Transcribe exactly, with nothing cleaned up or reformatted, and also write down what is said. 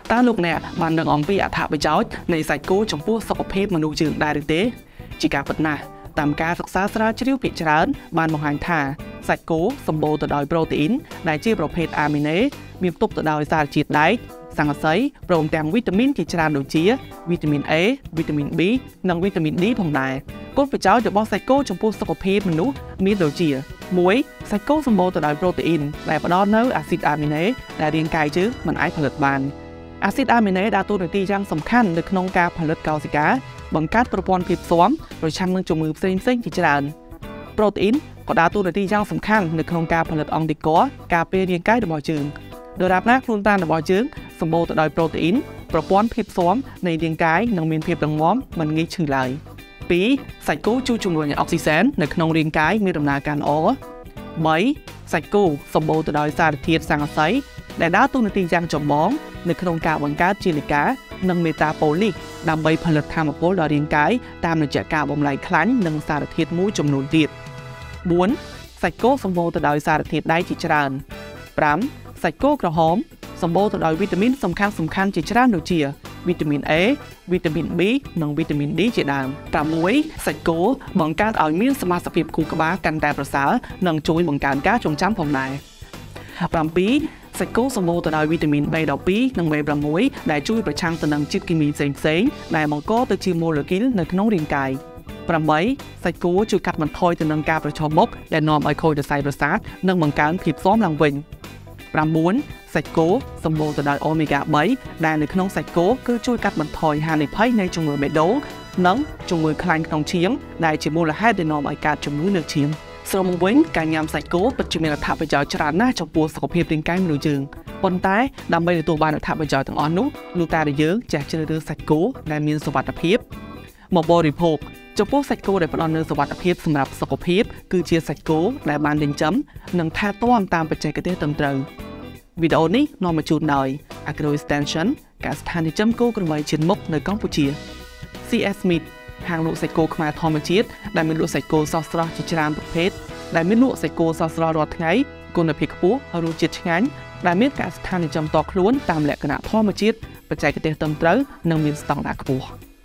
ta lúc nè bạn đừng ổn vì ạ thả với cháu này sạch cố trong phố sọc phép mà nụ trường đại được tế chỉ cả vật nà tạm ca thực xa ra chiếu bị trán bạn một hành thả sạch cố sầm bồ từ đòi protein đại chi protein amine miếng tục từ đòi ra chịt đáy sang sấy gồmទាំង vitamin ជាច្រើនដូចជា vitamin A vitamin B និង vitamin D ផងដែរគោលប្រយោជន៍របស់សាច់គោចំពោះសុខភាពមនុស្សមានដូចជា មួយ សាច់គោសម្បូរទៅដោយ protein ដែលផ្ដល់នូវ acid amine ដែលរាងកាយយើងមិនអាចផលិតបាន acid amine ដើរតួនាទីយ៉ាងសំខាន់នៅក្នុងការផលិតកោសិកាបង្កើតប្រព័ន្ធភាពស៊ាំប្រឆាំងនឹងជំងឺផ្សេងៗជាច្រើន protein ក៏ដើរតួនាទីយ៉ាងសំខាន់នៅក្នុងការផលិតអង់ទីក័រការពាររាងកាយរបស់យើងដរាបណាខ្លួនប្រាណរបស់យើងសម្បូរទៅដោយ protein ប្រព័ន្ធភាពស៊ាំនៃរាងកាយនឹងមានភាពរឹងមាំមិនងាយឈឺឡើយ ពីរ សាច់គោជួយជំរុញឲ្យអុកស៊ីសែននៅក្នុងរាងកាយមានដំណើរការល្អ បី សាច់គោសម្បូរទៅដោយសារធាតុស័ង្កសីដែលដើរតួនាទីយ៉ាងចម្បងនៅក្នុងការបង្កើតជាលិកានិងមេតាបូលីសដើម្បីផលិតថាមពលដល់រាងកាយតាមរយៈការបំលែងខ្លាញ់និងសារធាតុមួយចំនួនទៀត បួន សាច់គោសម្បូរទៅដោយសារធាតុដែកជាច្រើន ប្រាំ សាច់គោក្រហមសម្បូរទៅដោយវីតាមីនសំខាន់សំខាន់ជាច្រើនដូចជា វីតាមីន A វីតាមីន B និងវីតាមីន D ជាដើម ប្រាំមួយ សាច់គោបង្កើតឲ្យមានសមាសភាពខួរក្បាលកាន់តែប្រសើរនិងជួយបង្កើនការចងចាំផងដែរ ប្រាំពីរ សាច់គោសម្បូរទៅដោយវីតាមីន B ដប់ពីរ និង B ប្រាំមួយ ដែលជួយប្រឆាំងទៅនឹងជាតិគីមីផ្សេងៗដែលបង្កទៅជាម៉ូលេគុលនៅក្នុងរាងកាយ ប្រាំបី សាច់គោជួយកាត់បន្ថយទៅនឹងការប្រឈមមុខដែលនាំឲ្យខូចសរសៃប្រសាទនិងបង្កើនភាពស៊ាំឡើងវិញ ប្រាំបួន សាច់គោសម្បូរទៅដោយ omega បី ដែលនៅក្នុងសាច់គោគឺជួយកាត់បន្ថយហានិភ័យនៃជំងឺបេះដូងនិងជំងឺខ្លាញ់ក្នុងឈាមដែលជាមូលហេតុដែលនាំឲ្យកើតជំងឺនៅឈាម ស្រមកវិញការញ៉ាំសាច់គោពិតជាមានអត្ថប្រយោជន៍ច្រើនណាស់ចំពោះសុខភាពរាងកាយមនុស្សយើងប៉ុន្តែដើម្បីទទួលបានអត្ថប្រយោជន៍ទាំងអស់នោះលុះតែយើងចេះជ្រើសរើសសាច់គោដែលមានសុវត្ថិភាពមកបរិភោគចំពោះសាច់គោដែលផ្ដល់នូវសុវត្ថិភាពសម្រាប់សុខភាពគឺជាសាច់គោដែលបានចិញ្ចឹមនិងថែទាំតាមបច្ចេកទេសត្រឹមត្រូវ វីដេអូនេះនាំមកជូនដោយ Agro Extension ការស្ថានីយ៍ចិញ្ចឹមគោក្របីជាតិមុខនៅកម្ពុជា C S Meat ហាងលក់សាច់គោខ្មែរធម្មជាតិដែលមានលក់សាច់គោស្រស់ស្រស់ជាច្រើនប្រភេទដែលមានលក់សាច់គោស្រស់ស្រស់រាល់ថ្ងៃគុណភាពខ្ពស់រសជាតិឆ្ងាញ់ដែលមានការស្ថានីយ៍ចិញ្ចឹមតខ្លួនតាមលក្ខណៈធម្មជាតិបច្ចេកទេសត្រឹមត្រូវនិងមានស្តង់ដារខ្ពស់